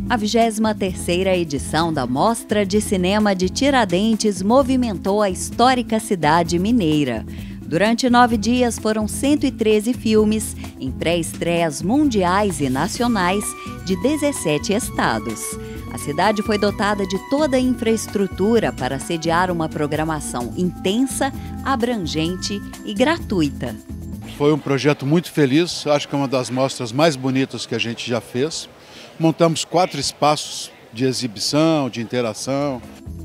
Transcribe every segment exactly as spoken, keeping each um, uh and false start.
A vigésima terceira edição da Mostra de Cinema de Tiradentes movimentou a histórica cidade mineira. Durante nove dias foram cento e treze filmes em pré-estreias mundiais e nacionais de dezessete estados. A cidade foi dotada de toda a infraestrutura para sediar uma programação intensa, abrangente e gratuita. Foi um projeto muito feliz, acho que é uma das mostras mais bonitas que a gente já fez. Montamos quatro espaços de exibição, de interação.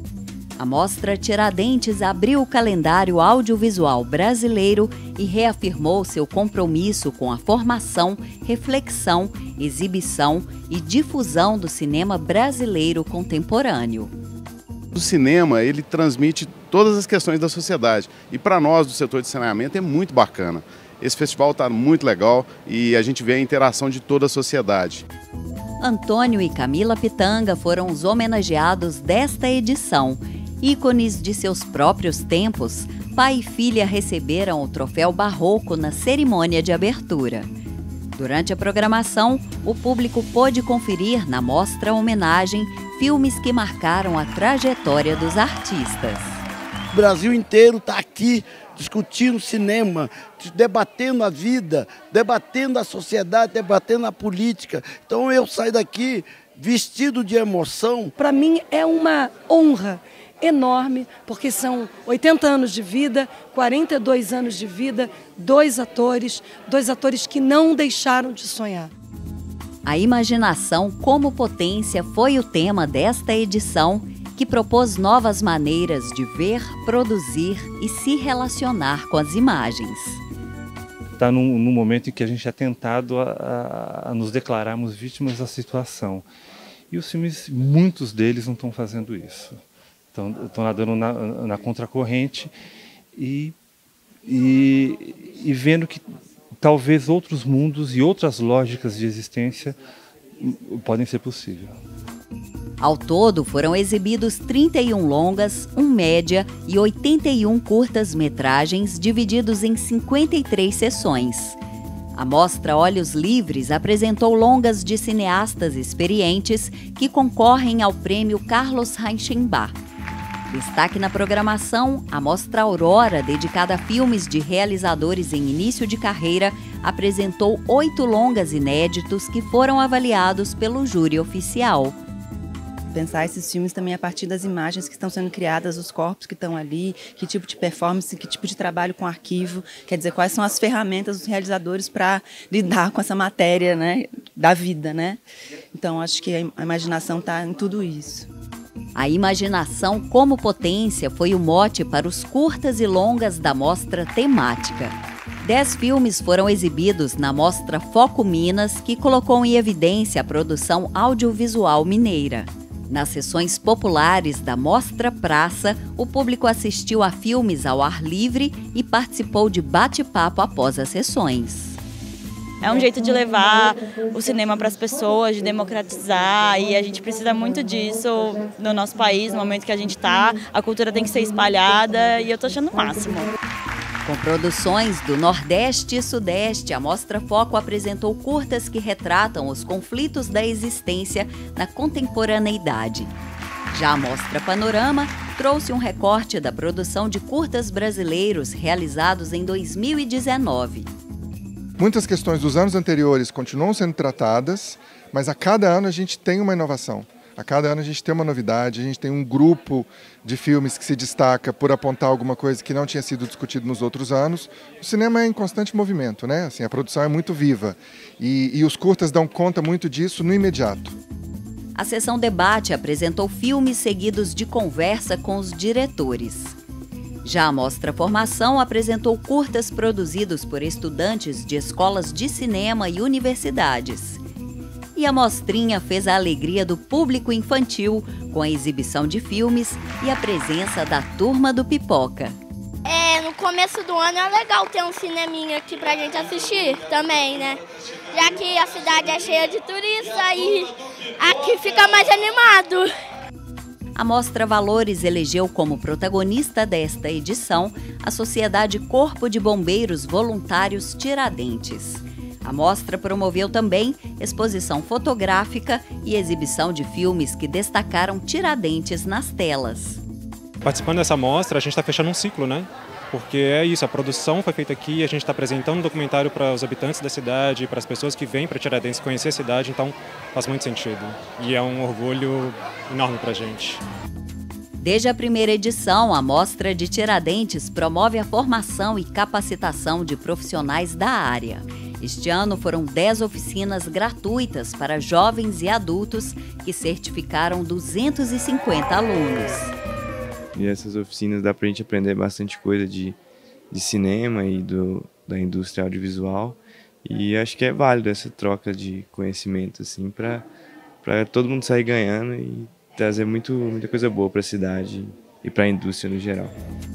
A Mostra Tiradentes abriu o calendário audiovisual brasileiro e reafirmou seu compromisso com a formação, reflexão, exibição e difusão do cinema brasileiro contemporâneo. O cinema, ele transmite todas as questões da sociedade e para nós do setor de saneamento é muito bacana. Esse festival está muito legal e a gente vê a interação de toda a sociedade. Antônio e Camila Pitanga foram os homenageados desta edição. Ícones de seus próprios tempos, pai e filha receberam o troféu Barroco na cerimônia de abertura. Durante a programação, o público pôde conferir na mostra homenagem filmes que marcaram a trajetória dos artistas. O Brasil inteiro está aqui discutindo cinema, debatendo a vida, debatendo a sociedade, debatendo a política. Então eu saio daqui vestido de emoção. Para mim é uma honra enorme, porque são oitenta anos de vida, quarenta e dois anos de vida, dois atores, dois atores que não deixaram de sonhar. A imaginação como potência foi o tema desta edição, que propôs novas maneiras de ver, produzir e se relacionar com as imagens. Está num, num momento em que a gente é tentado a, a, a nos declararmos vítimas da situação. E os filmes, muitos deles não estão fazendo isso. Estão, estão nadando na, na contracorrente e, e, e vendo que talvez outros mundos e outras lógicas de existência podem ser possíveis. Ao todo, foram exibidos trinta e um longas, um média e oitenta e um curtas-metragens divididos em cinquenta e três sessões. A Mostra Olhos Livres apresentou longas de cineastas experientes que concorrem ao prêmio Carlos Reichenbach. Destaque na programação, a Mostra Aurora, dedicada a filmes de realizadores em início de carreira, apresentou oito longas inéditos que foram avaliados pelo júri oficial. Pensar esses filmes também a partir das imagens que estão sendo criadas, os corpos que estão ali, que tipo de performance, que tipo de trabalho com arquivo, quer dizer, quais são as ferramentas dos realizadores para lidar com essa matéria, né, da vida, né? Então, acho que a imaginação está em tudo isso. A imaginação como potência foi o mote para os curtas e longas da mostra temática. Dez filmes foram exibidos na Mostra Foco Minas, que colocou em evidência a produção audiovisual mineira. Nas sessões populares da Mostra Praça, o público assistiu a filmes ao ar livre e participou de bate-papo após as sessões. É um jeito de levar o cinema para as pessoas, de democratizar, e a gente precisa muito disso no nosso país, no momento que a gente está. A cultura tem que ser espalhada e eu estou achando o máximo. Com produções do Nordeste e Sudeste, a Mostra Foco apresentou curtas que retratam os conflitos da existência na contemporaneidade. Já a Mostra Panorama trouxe um recorte da produção de curtas brasileiros realizados em dois mil e dezenove. Muitas questões dos anos anteriores continuam sendo tratadas, mas a cada ano a gente tem uma inovação. A cada ano a gente tem uma novidade, a gente tem um grupo de filmes que se destaca por apontar alguma coisa que não tinha sido discutido nos outros anos. O cinema é em constante movimento, né? Assim, a produção é muito viva e, e os curtas dão conta muito disso no imediato. A sessão debate apresentou filmes seguidos de conversa com os diretores. Já a Mostra Formação apresentou curtas produzidos por estudantes de escolas de cinema e universidades. E a mostrinha fez a alegria do público infantil com a exibição de filmes e a presença da Turma do Pipoca. É, no começo do ano é legal ter um cineminha aqui pra gente assistir também, né? Já que a cidade é cheia de turistas e aqui fica mais animado. A Mostra Valores elegeu como protagonista desta edição a Sociedade Corpo de Bombeiros Voluntários Tiradentes. A mostra promoveu também exposição fotográfica e exibição de filmes que destacaram Tiradentes nas telas. Participando dessa mostra, a gente está fechando um ciclo, né? Porque é isso, a produção foi feita aqui, a gente está apresentando um documentário para os habitantes da cidade, para as pessoas que vêm para Tiradentes conhecer a cidade, então faz muito sentido. E é um orgulho enorme para a gente. Desde a primeira edição, a Mostra de Tiradentes promove a formação e capacitação de profissionais da área. Este ano foram dez oficinas gratuitas para jovens e adultos que certificaram duzentos e cinquenta alunos. E essas oficinas dá para a gente aprender bastante coisa de, de cinema e do, da indústria audiovisual. E acho que é válido essa troca de conhecimento assim, para para todo mundo sair ganhando e trazer muito, muita coisa boa para a cidade e para a indústria no geral.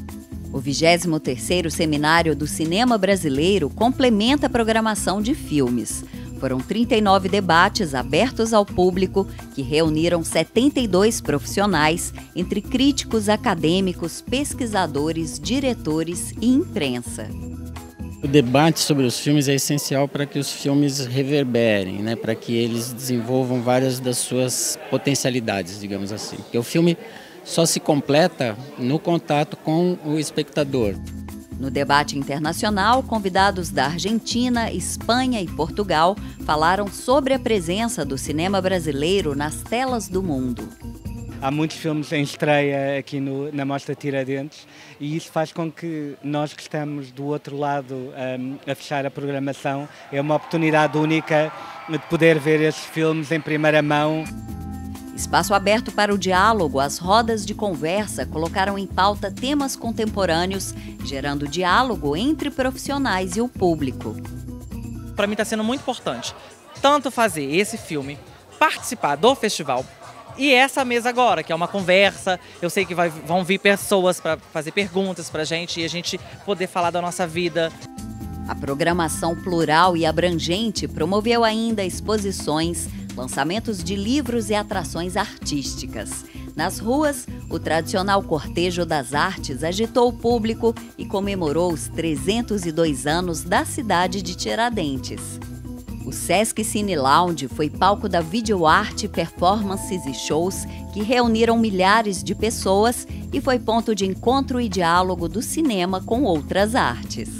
O vigésimo terceiro Seminário do Cinema Brasileiro complementa a programação de filmes. Foram trinta e nove debates abertos ao público que reuniram setenta e dois profissionais, entre críticos, acadêmicos, pesquisadores, diretores e imprensa. O debate sobre os filmes é essencial para que os filmes reverberem, né? Para que eles desenvolvam várias das suas potencialidades, digamos assim. Porque o filme só se completa no contato com o espectador. No debate internacional, convidados da Argentina, Espanha e Portugal falaram sobre a presença do cinema brasileiro nas telas do mundo. Há muitos filmes em estreia aqui no, na Mostra Tiradentes e isso faz com que nós que estamos do outro lado um, a fechar a programação, é uma oportunidade única de poder ver esses filmes em primeira mão. Espaço aberto para o diálogo, as rodas de conversa colocaram em pauta temas contemporâneos, gerando diálogo entre profissionais e o público. Para mim está sendo muito importante, tanto fazer esse filme, participar do festival, e essa mesa agora, que é uma conversa. Eu sei que vai, vão vir pessoas para fazer perguntas para a gente e a gente poder falar da nossa vida. A programação plural e abrangente promoveu ainda exposições, lançamentos de livros e atrações artísticas. Nas ruas, o tradicional Cortejo das Artes agitou o público e comemorou os trezentos e dois anos da cidade de Tiradentes. O Sesc Cine Lounge foi palco da videoarte, performances e shows que reuniram milhares de pessoas e foi ponto de encontro e diálogo do cinema com outras artes.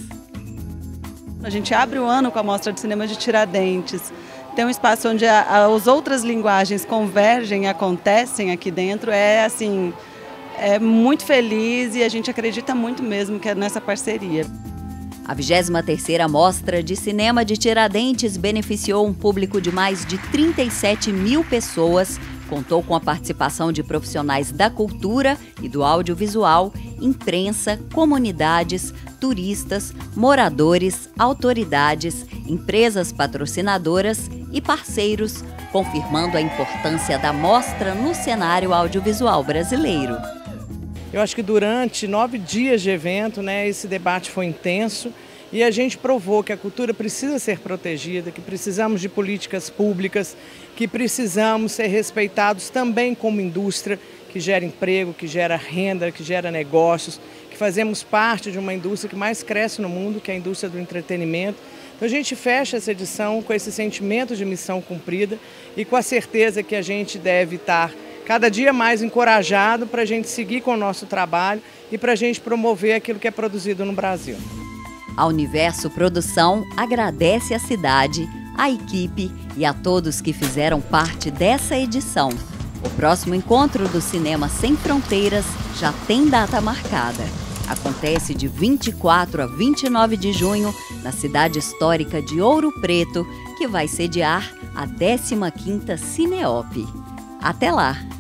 A gente abre o ano com a Mostra de Cinema de Tiradentes. Tem um espaço onde a, a, as outras linguagens convergem e acontecem aqui dentro. É assim, é muito feliz e a gente acredita muito mesmo que é nessa parceria. A vigésima terceira Mostra de Cinema de Tiradentes beneficiou um público de mais de trinta e sete mil pessoas, contou com a participação de profissionais da cultura e do audiovisual, imprensa, comunidades, turistas, moradores, autoridades, empresas patrocinadoras e parceiros, confirmando a importância da mostra no cenário audiovisual brasileiro. Eu acho que durante nove dias de evento, né, esse debate foi intenso e a gente provou que a cultura precisa ser protegida, que precisamos de políticas públicas, que precisamos ser respeitados também como indústria, que gera emprego, que gera renda, que gera negócios, que fazemos parte de uma indústria que mais cresce no mundo, que é a indústria do entretenimento. Então a gente fecha essa edição com esse sentimento de missão cumprida e com a certeza que a gente deve estar cada dia mais encorajado para a gente seguir com o nosso trabalho e para a gente promover aquilo que é produzido no Brasil. A Universo Produção agradece à cidade, à equipe e a todos que fizeram parte dessa edição. O próximo encontro do Cinema Sem Fronteiras já tem data marcada. Acontece de vinte e quatro a vinte e nove de junho na cidade histórica de Ouro Preto, que vai sediar a décima quinta Cineop. Até lá!